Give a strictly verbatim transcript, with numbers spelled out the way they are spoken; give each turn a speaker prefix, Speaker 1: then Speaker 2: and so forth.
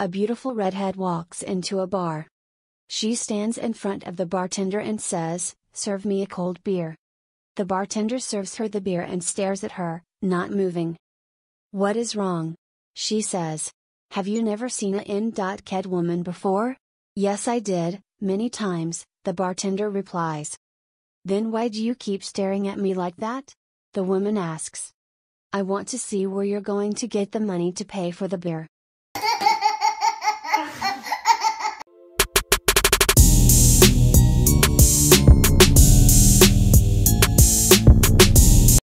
Speaker 1: A beautiful redhead walks into a bar. She stands in front of the bartender and says, "Serve me a cold beer." The bartender serves her the beer and stares at her, not moving. "What is wrong?" she says. "Have you never seen a in-ked woman before?" "Yes, I did, many times," the bartender replies. "Then why do you keep staring at me like that?" the woman asks. "I want to see where you're going to get the money to pay for the beer."